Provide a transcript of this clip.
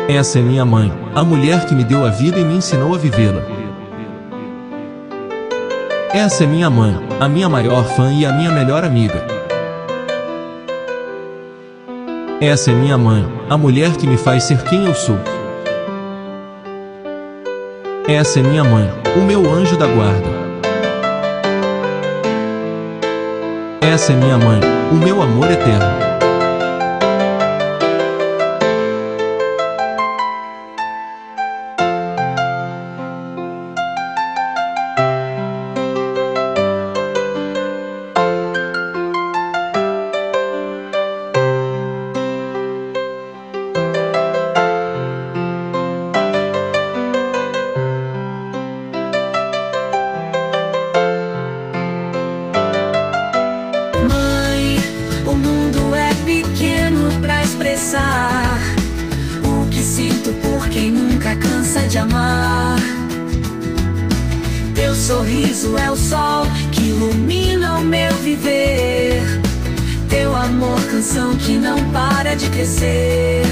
Essa é minha mãe, a mulher que me deu a vida e me ensinou a vivê-la. Essa é minha mãe, a minha maior fã e a minha melhor amiga. Essa é minha mãe, a mulher que me faz ser quem eu sou. Essa é minha mãe, o meu anjo da guarda. Essa é minha mãe, o meu amor eterno. O que sinto por quem nunca cansa de amar. Teu sorriso é o sol que ilumina o meu viver. Teu amor, canção que não para de crescer.